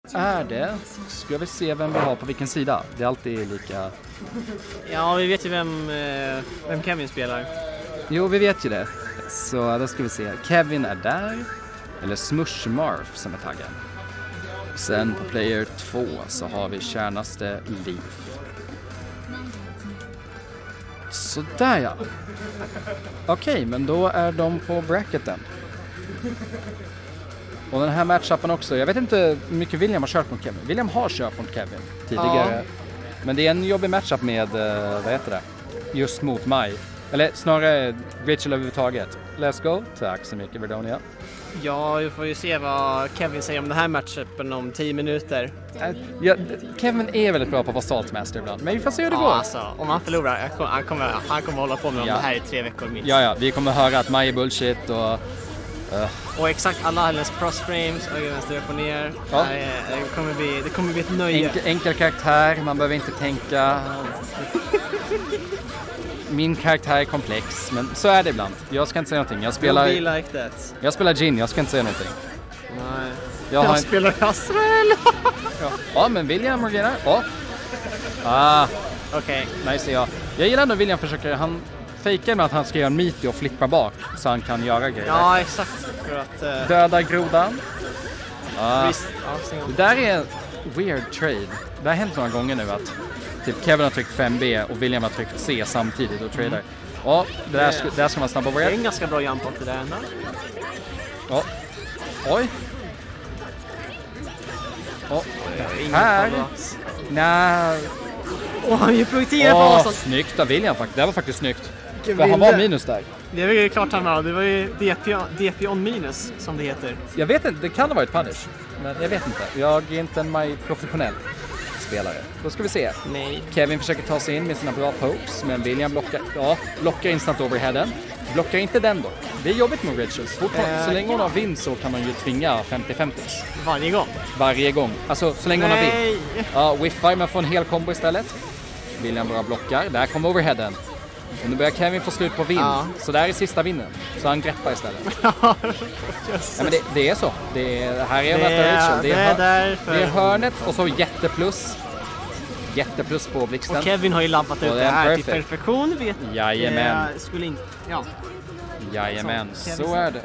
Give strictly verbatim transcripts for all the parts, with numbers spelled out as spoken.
Är det? Ska vi se vem vi har på vilken sida? Det är alltid lika... Ja, vi vet ju vem, eh, vem Kevin spelar. Jo, vi vet ju det. Så då ska vi se. Kevin är där. Eller Smush Marf som är taggen. Sen på player två så har vi kärnaste Leaf. Så där ja. Okej, okay, men då är de på bracketen. Och den här matchupen också. Jag vet inte hur mycket William har kört mot Kevin. William har kört mot Kevin tidigare. Ja. Men det är en jobbig matchup med, vad heter det? Just mot Maj. Eller snarare Rachel överhuvudtaget. Let's go. Tack så mycket, Verdonia. Ja, vi får ju se vad Kevin säger om den här matchupen om tio minuter. Ja, Kevin är väldigt bra på att vara saltmaster ibland. Men vi får se hur det ja, går. Alltså, om han förlorar, han kommer, han kommer hålla på med ja. det här i tre veckor minst. Ja, ja. Vi kommer höra att Maj är bullshit och... Uh. Och exakt alla hennes crossframes, höger, vänster, upp och ner. Ja. Det, det, kommer bli, det kommer bli ett nöje. Enkel, enkel karaktär, man behöver inte tänka. Min karaktär är komplex, men så är det ibland. Jag ska inte säga någonting. Jag spelar, like that. jag spelar Jin, jag ska inte säga någonting. Nej. Jag, jag har spelar Caswell. ja. ja, men William Morgana. Ja. Ah. Okej. Okay. Nice, ja. Jag gillar ändå William försöker, han fejkar med att han ska göra en meaty och flippa bak så han kan göra grejer. Ja, exakt. För att, uh... Döda grodan. Ah. Visst, ja, det där är en weird trade. Det har hänt några gånger nu att typ Kevin har tryckt fem B och William har tryckt C samtidigt och tradar. Mm. Ja, det där, ska, det där ska man snabba på. Det är en ganska bra jump det där ändå. Ja. Oj. Oh. Här. Nej. Åh, han är projekterad på Åh, oss. snyggt av William faktiskt. Det var faktiskt snyggt. För han var minus där. Det är väl klart han var. Det var ju D P, D P on minus som det heter. Jag vet inte, det kan ha varit punish. Men jag vet inte. Jag är inte en my professionell spelare. Då ska vi se. Nej. Kevin försöker ta sig in med sina bra pokes, men William blockar, ja, blockar instant overheaden. Blockar inte den dock. Det är jobbigt med Rachels. Äh, så länge hon har vind så kan man ju tvinga femtio femtio. Varje gång? Varje gång. Alltså så länge Nej. hon har vind. Ja, whiffar men får en hel combo istället. William bara blockar. Där kommer overheaden. Och nu börjar Kevin få slut på vind. Ja. Så där är sista vinden. Så han greppar istället. ja, men det, det är så. Det är, här är det, är, Rachel. Det är, det, är det är hörnet och så jätteplus. Jätteplus på blixten. Och Kevin har ju labbat ut det här perfect. till perfektion. Vet Jajamän. Det skulle inte... Ja. Jajamän, så, så är det.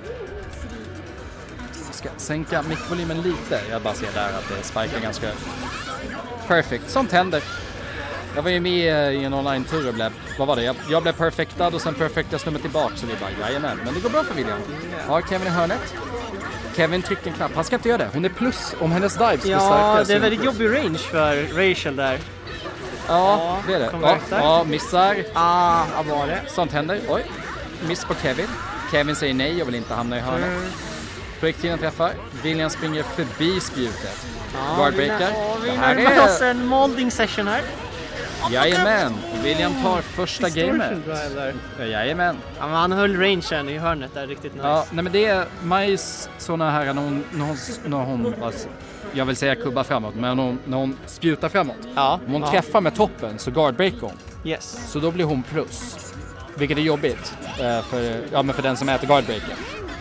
Jag ska sänka mickvolymen lite. Jag bara ser där att det spikar ganska perfekt. Sånt händer. Jag var ju med i en online-tur och blev, vad var det? Jag, jag blev perfektad och sen perfektade snubben tillbaka så vi bara, jajamän. Men det går bra för William. Har Kevin i hörnet. Kevin trycker en knapp. Han ska inte göra det. Hon är plus om hennes dives blir starkare. Ja, det är väldigt jobbig range för Rachel där. Ja, ja det är det. Ja, ja, missar. Ah, vad var det? Sånt händer. Oj, miss på Kevin. Kevin säger nej och vill inte hamna i hörnet. Mm. Projektilen träffar. William springer förbi spjutet. Ja, Guardbreaker. Vi närmar oss en molding session här. Jajamän, William tar första gamet. Ja, jajamän. Ja, men han höll rangen i hörnet där, riktigt nice. Ja, nej men det är Majs såna här när hon, när hon, när hon alltså, jag vill säga kubba framåt, men när hon, när hon spjutar framåt. Ja. Om hon ja. träffar med toppen så guardbreaker hon. Yes. Så då blir hon plus. Vilket är jobbigt för, ja, men för den som äter guardbreaker.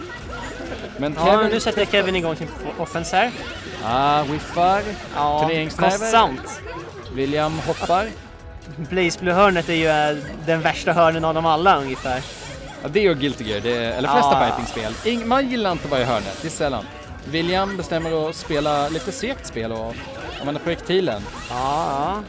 Men ja, Kevin... nu sätter Kevin igång sin offense här. Ah, whiffar. Ja, kostsamt. William hoppar. Blaze Blue-hörnet är ju äh, den värsta hörnen av dem alla ungefär. Ja, det är ju Guilty Gear, det är, eller flesta ah. fighting-spel. Ing- man gillar inte att vara i hörnet, det är sällan. William bestämmer att spela lite segt spel och använda projektilen. Ja, ja.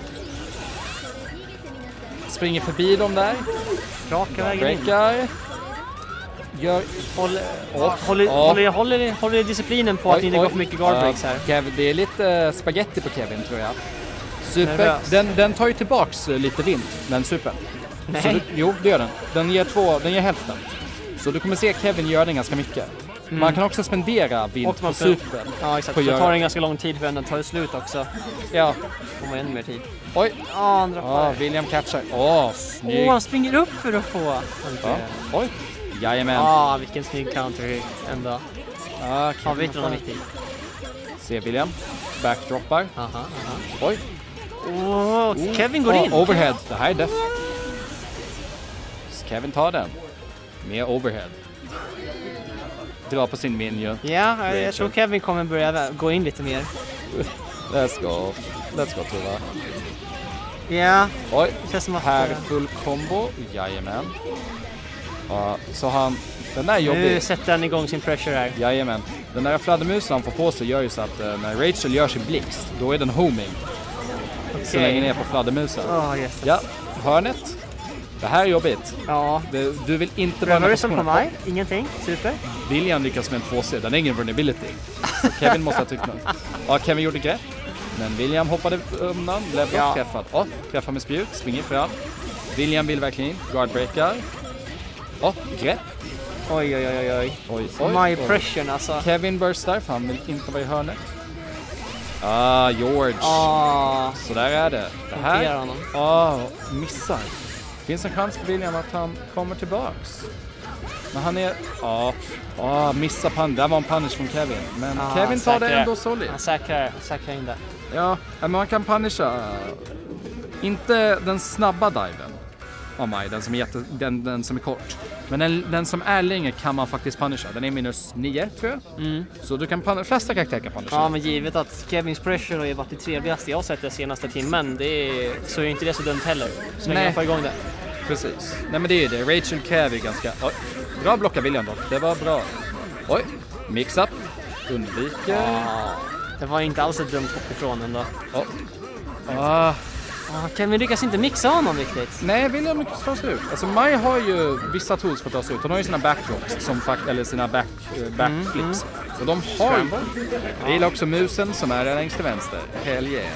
Springer förbi dem där. Raka vägen in. Gör... Håller, oh, håller, oh. håller, håller, håller disciplinen på oj, att inte oj. gå för mycket guard breaks här. Uh, Kev, det är lite uh, spaghetti på Kevin tror jag. Super. Den, den tar ju tillbaks uh, lite vind, den super. Nej. Så du, jo, det gör den. Den ger två, den ger hälften. Så du kommer se Kevin göra den ganska mycket. Mm. Man kan också spendera vind på super. Ja, exakt. Så tar det en ganska lång tid för den tar slut också. Ja. Får man ännu mer tid. Oj. Ja, andra Ja, William catchar. Åh, snyggt. Åh, han springer upp för att få. Ja. Oj. Jajamän. Ja, vilken snygg counter ändå. Ja, ja, vet du något viktigt? Se William. Backdroppar. Aha, aha. Oj. Åh, oh, Kevin går oh, in. Overhead. Det här är def. Kevin tar den. Med overhead. Dra på sin minion. Ja, jag, jag tror Kevin kommer börja gå in lite mer. Let's go. Let's go, Tuva. Ja, Oj, det känns som att... här full combo. Jajamän. Ja, så han... Den där jobbig. Nu sätter han igång sin pressure här. Jajamän. Den där fladdermusen han får på sig gör ju så att uh, när Rachel gör sin blixt, då är den homing. Okay. Så länge ner på fladdermusen. Oh, yes. Ja, hörnet. Det här är jobbigt. Ja. Det, du vill inte vara Reversal på mig. Ingenting. Super. William lyckas med en två C. Den är ingen vulnerability. Så Kevin måste ha tryckt någon. Ja, Kevin gjorde grepp. Men William hoppade undan. Blev ja. träffad. Ja, träffar med spjut. Springer fram. William vill verkligen in. Guardbreakar. Ja, grepp. Oj, oj, oj, oj. Oj, oj. My pressure, alltså. Kevin burstar, för han vill inte vara i hörnet. Ah, George. Ah. Så där är det. Det här. Ah, missar. Det finns en chans för William att han kommer tillbaks. Men han är... Ja, ah, ah, missar pan. Det var en punish från Kevin. Men ah, Kevin tar säkrar. det ändå solid. Han säkrar, säkrar in det. Ja, men man kan punisha. Inte den snabba diven av mig, den som är, jätte, den, den som är kort. Men den, den som är längre kan man faktiskt punisha. Den är minus nio, tror jag. Mm. Så du kan punisha, flesta karaktärer kan punisha. Ja, men givet att Kevins pressure har ju varit det trevligaste jag har sett den senaste timmen, det är, så är inte det så dumt heller. Så länge jag får igång det. Precis. Nej, men det är ju det. Rachel kräver ganska... Oj, bra blocka William dock. Det var bra. Oj, mix-up. Undviker. Ah, det var inte alls ett dumt hopp ifrån ändå. Oh. Ah. Ah, Kevin lyckas inte mixa honom riktigt. Nej, William lyckas ta sig ut. Alltså Maj har ju vissa tools för att ta sig ut. Hon har ju sina backdrops som fakt eller sina back, uh, backflips. Mm, mm. Och de har ju... Jag gillar också musen som är där längst till vänster. Hell yeah.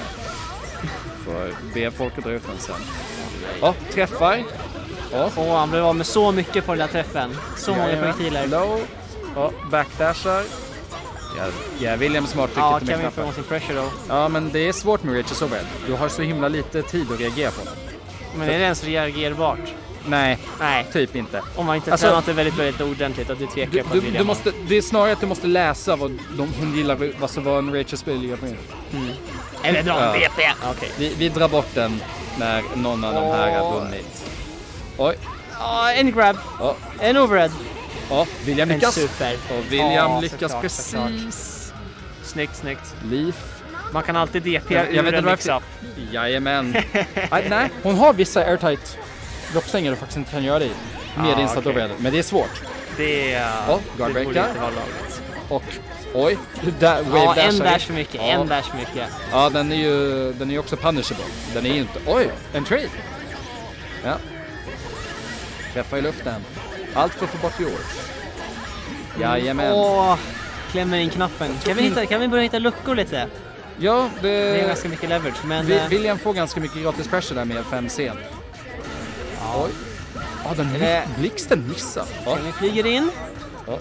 För be folk att dra ut den sen. Ja, oh, träffar. Åh, oh. oh, han blev av med så mycket på den där träffen. Så många projektiler. Low. Oh, backdashar. Ja, ja, William smart ja, kan vi få sin pressure då. Ja, men det är svårt med Rachel Sobel. Du har så himla lite tid att reagera på den. Men är det ens reagerbart? Nej, Nej, typ inte. Om man inte alltså, tränat det väldigt, väldigt ordentligt att du tvekar du, på du, du måste, det är snarare att du måste läsa vad de, hon gillar, vad så var en Rachel Sobel gillar på in. Mm. Eller dra en B P. Okay. Vi, vi drar bort den när någon av oh. de här har vunnit. Oj. Oh, en grab. Oh. En overhead. Ja, William lyckas. En super. Och William oh, lyckas såklart, precis. Såklart. Snyggt, snyggt. Leaf. Man kan alltid D P jag, jag ur en mix-up. Jajamän. nej, nej, hon har vissa airtight droppstänger du faktiskt inte kan göra det i. Med ah, instant okay. overhead. Men det är svårt. Det är... Oh, guardbreakar. Och... Oj, där, wave ja, dash en dash för mycket, ja. en dash för mycket. Ja, den är ju den är ju också punishable. Den är ju inte... Oj, en trade. Ja. Träffa i luften. Allt för att få bort George. Jajamän. Åh, klämmer in knappen. Kan vi, hitta, kan vi börja hitta luckor lite? Ja, det... Det är ganska mycket leverage, men... Vi, William får ganska mycket gratis pressure där med fem C. Ja. Oj. Ja, den det... blixten missar. Ja. Vi flyger in. Ja.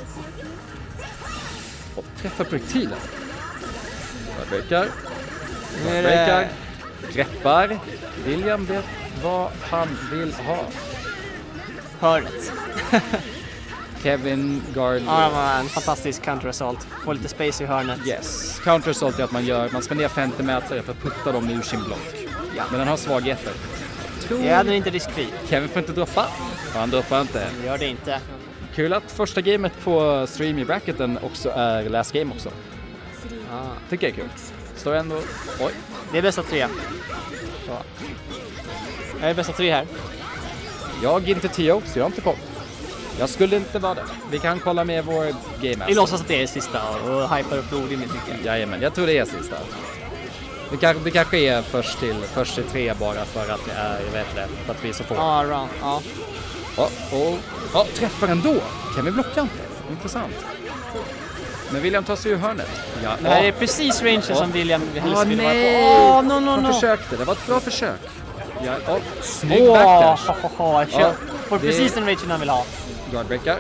Och träffar projektilen. Breakar. Breakar. Greppar. William vet vad han vill ha. Hörnet. Kevin Guard. Ja, man, en fantastisk counter-assault. Får lite space i hörnet. Yes. Counter-assault är att man gör, man spenderar femtio meter för att putta dem ur sin block. Ja. Men den har svagheter. Tror... Ja, den är inte riskfri. Kevin får inte droppa. Ja, han droppar inte. Han gör det inte. Kul att första gamet på stream i bracketen också är last game också. Ah. Tycker jag är kul. Står ändå... Oj. Det är bästa tre. Ja. Jag är bästa tre här. Jag är inte tio, så jag har inte koll. Jag skulle inte vara det. Vi kan kolla med vår game. Vi låtsas att det är sista och hypar upp blodigt mycket. Jajamän, jag tror det är sista. Det kan, det kan ske först till, först till tre bara för att det är, jag vet det, för att vi är så få. Ja, bra. Ja. Ja, och, ja, träffar ändå. Kan vi blocka inte? Intressant. Men William tar sig ur hörnet. Ja, det här är precis range ja. som William helst oh, vill nej. vara på. Åh, no, no, no. Han försökte. Det var ett bra försök. Ja, oh, snygg oh, backdash. Oh, oh, oh, ja, får det... precis den range han vill ha. Guardbreakar.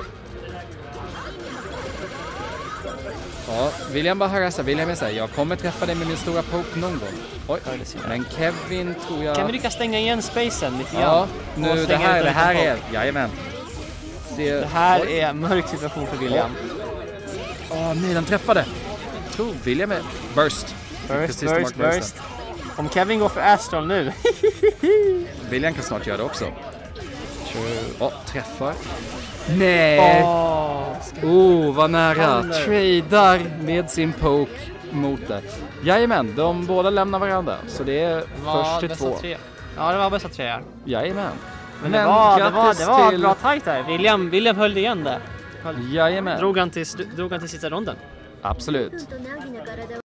Ja, William bara harassar. William är så här, jag kommer träffa dig med min stora poke någon gång. Oj, men Kevin tror jag... Kan vi lyckas stänga igen spacen lite grann? Ja, nu det här, det här är... Jajamän. Se... Det här Oj. är en mörk situation för William. Åh, oh, nej, den träffade. Jag tror William är... Burst. Burst, burst, burst. Om Kevin går för Astral nu. William kan snart göra det också. Åh, oh, träffar. Nej! Åh, oh, oh, vad nära. Tradar med sin poke. mot det. Jajamän, de båda lämnar varandra. Så det är först till två. Tre. Ja, det var bästa tre här. Jajamän. Men, Men det var, det var, det var till... bra tajt här. William, William höll det igen där. Jajamän. Drog han till, drog han till sista ronden. Absolut.